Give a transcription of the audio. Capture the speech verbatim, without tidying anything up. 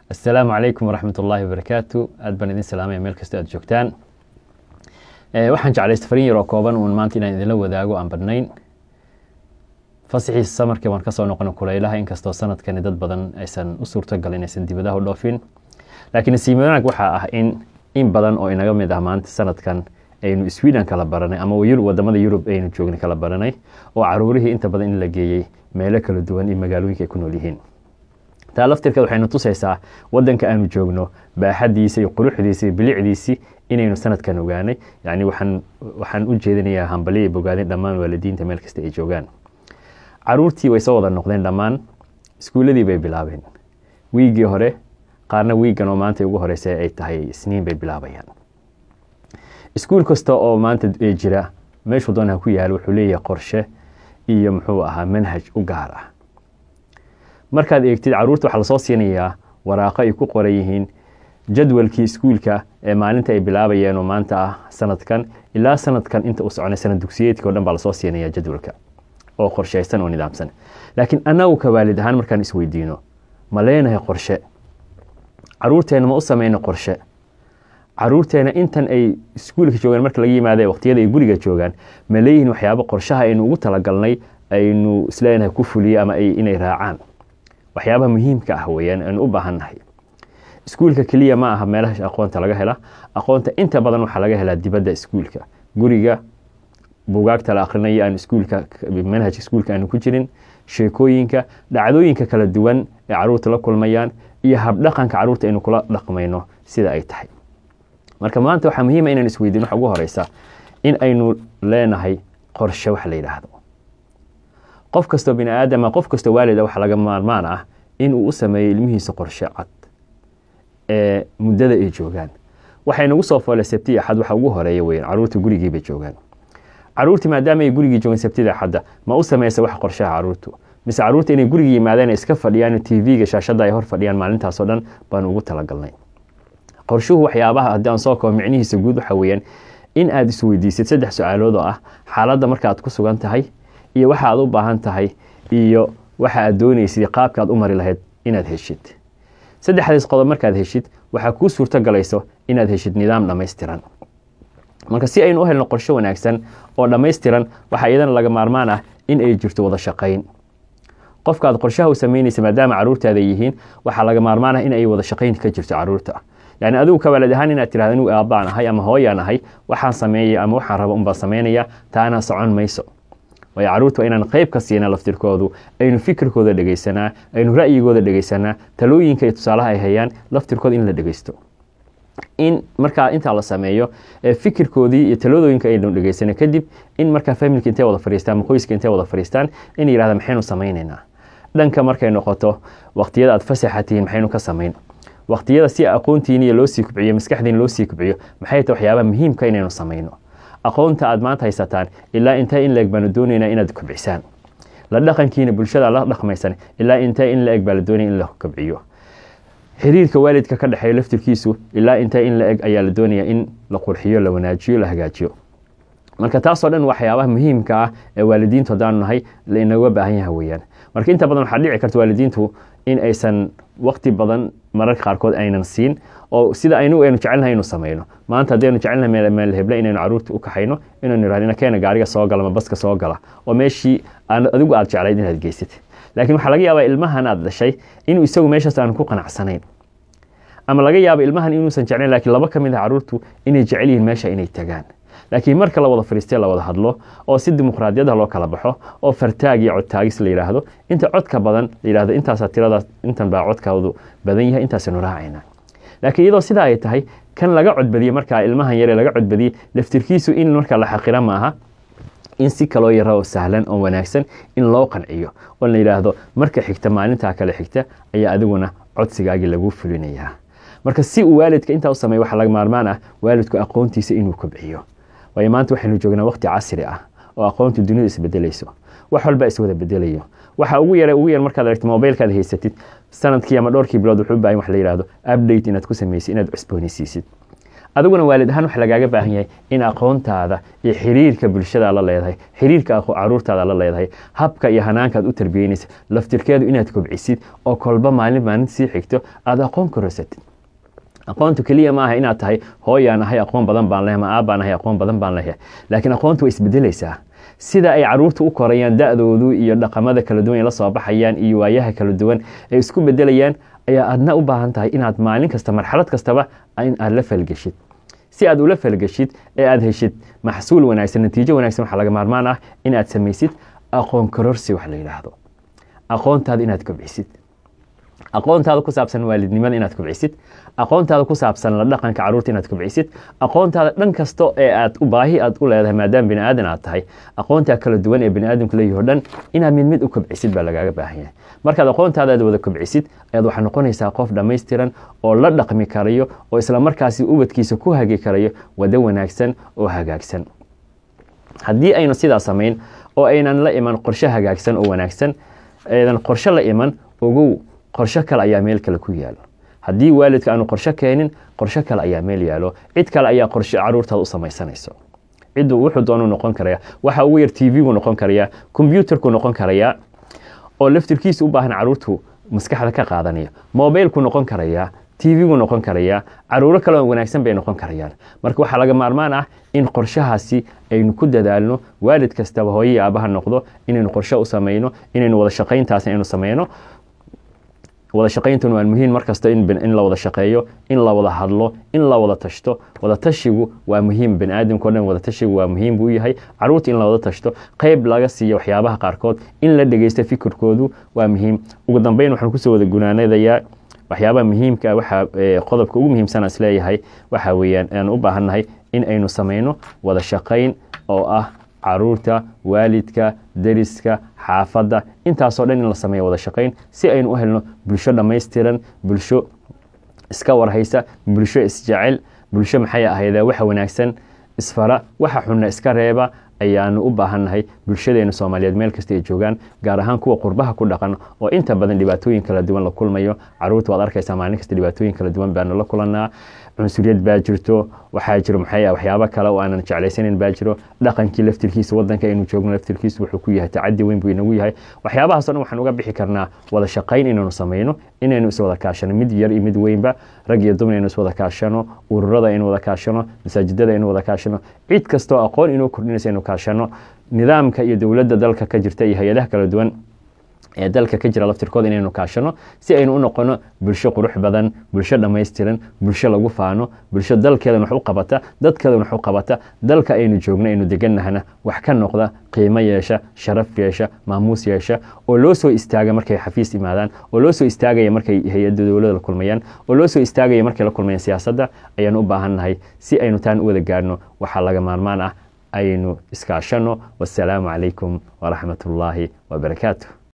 السلام عليكم ورحمة الله وبركاته. أدبن إذن سلامي ميل كستو أد جوجتان. أه waxaan jeclay safarin yar oo kooban oo maanta inaan idin la wadaago aan barnayn. Fasaxii samarkii waan ka soo noqon kulaylaha inkastoo sanadkan dad badan aysan u suurto galin aysan dibadaha u dhoofin. Laakiin siimaanaag waxa ah in in badan oo inaga mid ah maanta sanadkan aynu Sweden kala baranay ama wadamada Yurub aynu joognay kala baranay oo caruurihii inta badan in la geeyay meelo kala duwan iyo magaalooyinka ay ku nool yihiin. taa laftirkeed waxaynu tusaysaa wadanka aanu joogno baaxadiisa iyo quruxdiisa iyo bilicdiisa inaynu sanadkan ogaanay. yani waxaan waxaan u jeedinayaa hambaliye bogaadin dhammaan waalidiinta meel kasta ay joogaan. caruurtii way soo wada noqdeen dhammaan iskuuladii bay bilaabeen wiigii hore, qaarna wiigan oo maanta ugu horeysay ay tahay isniin bay bilaabayaan. iskuul kasta oo maanta ay jira meeshu doonaa ku yaal wuxuu leeyahay qorshe iyo muxuu ahaa manhaj u gaar ah. markaad eegtid caruurta waxa la soo siinayaa waraaqo ay ku qoran yihiin jadwalkii iskuulka ee maalinta ay bilaabayeen oo maanta ah sanadkan ilaa sanadkan inta uu soconay sanad dugsiyeedka oo dhan baa la soo siinayaa jadwalka oo qorsheysan oo nidaamsan. laakiin anagu ka waalid ahaan markaan isweydiino ma leenahay qorshe? caruurteena ma u sameeyno qorshe? caruurteena intan ay iskuulka joogaan marka laga yimaado waqtiyada ay guriga joogaan ma leeyihiin waxyaabo qorshaha aynu ugu talagalnay aynu isleenahay ku fuliyo ama ay inay raacaan? waxyaabaha muhiimka ah weeyaan aan u baahannahay. iskuulka kaliya ma aha meelaha aqoonta laga hela, aqoonta inta badan waxa laga helaa dibadda iskuulka. guriga buugaagta la akhrinayo aan iskuulka manhaj iskuulka aan ku jirin, sheekooyinka, dhacdooyinka kala duwan ee caruurta la kulmayaan iyo hab dhaqanka caruurta aynu kula dhaqmayno sida ay tahay. marka maanta waxa muhiim ah inaan isweydiino waxa ugu horeysa in aynu leenahay qorshe wax la yiraahdo. qof kasto bini aadam qof kasto waalid waxa laga maarmaan ah in uu u sameeyo ilmihiisa qorshe cad ee muddada ay joogaan. waxay nagu soo foolay sabti axad waxa ugu horeeya weeyaan caruurta gurigii bay joogaan. caruurtii maadaama ay gurigii joogaan sabtida axad ma u sameeyay wax qorshaha caruurtu mise caruurta inay gurigii yimaadaan iska fadhiyaan T V-ga shaashada ay hor fadhiyaan maalintaas oo dhan baan ugu talagalnay. qorshuhu waxyaabaha haddii aan soo koob micnihiisa guud waxa weeyaan in aad isweydiisid saddex su'aalood oo ah xaaladda marka aad ku sugan tahay iyo waxa aad u baahan tahay iyo waxa aad doonaysid qaabka aad u mari lahayd inaad heshid. saddexdaas qodob markaad heshid waxa ku suurta galayso inaad heshid nidaam dhameystiran. marka si aynu u helno qorshe wanaagsan oo dhameystiran waxa iyadana laga maarmaan ah in ay jirto wada shaqayn. qofka aad qorshaha u sameynaysid maadaama caruurtaada yihiin waxa laga maarmaan ah in ay wada shaqayn ka jirto caruurta. yani adigu ka waalid ahaan inaad tiraahdo inuu aabaan ahay ama hooyaan ahay waxaan sameeyay ama waxaan rabo un baa sameynaya taana socon mayso. way caruurtu inaan qayb ka siina laftirkoodu aynu fikirkooda dhageysanaa, aynu ra'yigooda dhageysanaa, talooyinka iyo tusaalaha ay hayaan laftirkooda in la dhageysto. in marka inta la sameeyo ee fikirkoodii iyo talooyinka aynu dhageysana kadib in marka family intee wada fariistaan, qoyska intee wada fariistaan in yiraahdaan maxaynu sameynaynaa. dhanka markay noqoto waqtiyada aad fasaxatiin maxaynu ka sameyn. waqtiyada si aqoontiina loo sii kubciyo, maskaxdiina loo sii kubciyo, maxay tahay waxyaabaha muhiimka inaynu sameyno. aqoonta aad maanta haysataan ilaa intee in la eg baan doonaynaa inaad kubcisaan. la dhaqankiina bulshada la dhaqmaysan ilaa intee in la eg baan doonaynaa in la kubciyo. xiriirka waalidka ka dhaxeeyo laftirkiisu ilaa intee in la eg ayaa la doonayaa in la qurxiyo, la wanaajiyo, la hagaajiyo. marka taas oo dhan waxyaabaha muhiimka ah ee waalidiintu hadaan nahay la inaga baahan yahay weeyaan. marka inta badan waxa dhici karta waalidiintu in aysan waqti badan mararka qaarkood aynan siin oo sida aynu aynu jecelnahay inuu sameeyno. maanta hadaynu jecelnahay meel meel hebla inaynu caruurta u kaxayno inaynu raadina keena gaariga soo gala ama baska soo gala oo meeshii aan adigu aad jecelayd inaad geysatid. laakiin waxa laga yaabaa ilmahan aad dhashay inuu isagu meeshaas aan ku qanacsanayn ama laga yaabo ilmahan inuusan jecelayn laakiin laba kamid ah caruurtu inay jecel yihiin meesha inay tagaan. laakiin marka la wada fariistay la wada hadlo oo si dimuqraadiyada loo kala baxo oo fartaag iyo cod taagis la yiraahdo inta codka badan la yiraahdo intaas tirada intan baa codkoodu badan yahay intaas nu raacayna. laakiin iyadoo sida ay tahay kan laga codbadiyo marka ilmahan yar ee laga codbadiyo laftirkiisu in marka la xaqira ma aha in si kale yar oo sahlan oo wanaagsan in loo qanciyo oo la yiraahdo marka xigta maalinta kale xigta ayaa adiguna codsigaagi lagu fulinayaa. marka si uu waalidka inta u sameeyo waxa laga maarmaan ah waalidku aqoontiisa inuu kobciyo. way maanta waxaynu joognaa waqti casri ah oo aqoontu dunida isbedelayso. wax walba is wada bedelayo. waxa ugu yar ugu yar markaad aragto mobilkaada haysatid sanadkii ama dhowrkii bilood wuxuu baahan wax la yiraahdo update inaad ku sameeysid inaad cusboonaysiisid. adiguna waalid ahaan waxa lagaaga baahan yahay in aqoontaada iyo xiriirka bulshada la leedahay xiriirka caruurtaada la leedahay habka iyo hanaanka aad u tarbiyeynaysa laftirkeedu inaad kobcisid oo kolba maalin maalin sii xigto aad aqoon korosatid aqoontu kaliya ma aha inaad tahay hooyaan ahay aqoon badan baan leeyahay ma aabaan ahay aqoon badan baan leeyahay laakiin aqoontu way isbedelaysaa sida ay caruurtu u korayaan da'doodu iyo dhaqamada kala duwan la soo baxayaan iyo waayaha kala duwan ay isku bedelayaan ayaa aadna u baahan tahay inaad maalin kasta marxalad kastaba in aad la falgashid si aad ula falgashid ee aad heshid maxsuul wanaagsan natiijo wanaagsan waxa laga maarmaan ah in aad samaysid aqoon kororsi wax la yiraahdo aqoontaada inaad kobcisid aqoontaada ku saabsan waalidnimada inaad kobcisid aqoontaada ku saabsan la dhaqanka caruurta inaad kobcisid aqoontaada dhan kasto ee aad u baahi aad u leedahay maadaama bini aadan aad tahay aqoonta kala duwan ee bini aadamku leeyahay dhan inaad mid mid u kobcisid baa lagaaga baahan yahay markaad aqoontaada aad wada kobcisid ayaad waxaa noqonaysaa qof dhammaystiran oo la dhaqmi karayo oo isla markaasi ubadkiisa ku hagi karayo wado wanaagsan oo hagaagsan haddii aynu sidaa samayn oo aynan la iman qorshe hagaagsan oo wanaagsan aydan qorshe la iman ogow qorshe kale ayaa meel kale ku yaalo haddii waalidka aanu qorshe keenin qorshe kale ayaa meel yaalo cid kale ayaa qorshe caruurtaada u samaysanayso ciddu wuxuu doonu noqon karaya waxa ugu yar T V-gu noqon karaya computerku noqon karaya oo laftirkiisa u baahan caruurtu maskaxda ka qaadanaya mobilku noqon karaya T V-gu noqon karaya caruuro kale oo wanaagsan bay noqon karayaan marka waxa laga maarmaan ah in qorshahaasi aynu ku dadaalno waalid kastaba hooyo aabaha noqdo inaynu qorshe u sameeyno inaynu wada shaqayntaas aynu sameeyno wada shaqayntan waa muhiim markasta in in la wada shaqeeyo in la wada hadlo in la wada tashto wada tashigu waa muhiim bini aadamku dhan wada tashigu waa muhiim buu yahay caruurta in la wada tashto qayb laga siiyo waxyaabaha qaarkood in la dhageysto fikirkoodu waa muhiim ugu dambeyn waxaan ku soo wada gunaanadayaa waxyaabaha muhiimka waxa qodobka ugu muhiimsan is leeyahay waxa weeyaan aan u baahannahay in aynu sameeyno wada shaqayn oo ah caruurta waalidka dariska xaafadda intaasoo dhan in la sameeyo wada shaqayn si aynu u helno bulsho dhammaystiran bulsho iska warhaysa bulsho isjecel bulsho maxay ahayd waxa wanaagsan isfara waxa xunna iska reeba ayaanu u baahannahay bulshadeena Soomaaliyeed meel kasta ay joogaan gaar ahaan kuwa qurbaha ku dhaqan oo inta badan dhibaatooyin kala duwan la kulmayo caruurtu waad arkaysaa maalin kasta dhibaatooyin kala duwan baan la kulanaa cunsuriyad baa jirto waxaa jiro maxay waxyaabo kale oo aanan jeclaysanin baa jiro dhaqankii laftirkiisa wadanka inuu joogno laftirkiisa wuxuu ku yahay tacaddi weyn buu inagu yahay waxyaabahaas oo dhan waxaan uga bixi karnaa wada shaqayn inaynu sameeyno inaynu is wada kaashano mid yar iyo mid weynba rag iyo dumar inaynu is wada kaashano ururada inaynu wada kaashano masaajidada inaynu wada kaashano cid kastoo aqoon inuu kordhinaysa inaynu kaashano nidaamka iyo dawladda dalka ka jirta iyo hay'adaha kala duwan ee dalka ka jira laftirkooda inaynu kaashano si aynu u noqono bulsho qurux badan bulsho dhammaystiran bulsho lagu faano bulsho dalkeeda wax u qabata dadkeeda wax u qabata dalka aynu joogno aynu deganahana wax ka noqda qiimo yeesha sharaf yeesha maamuus yeesha oo loo soo istaaga markay xafiis imaadaan oo loo soo istaagaya markay hay'adda dawladda la kulmayaan oo loo soo istaagaya markay la kulmayaan siyaasadda ayaan u baahannahay si aynu taan u wada gaarno waxa laga maarmaan ah aynu iskaashano wassalaamu calaykum waraxmatullaahi wabarakaatuh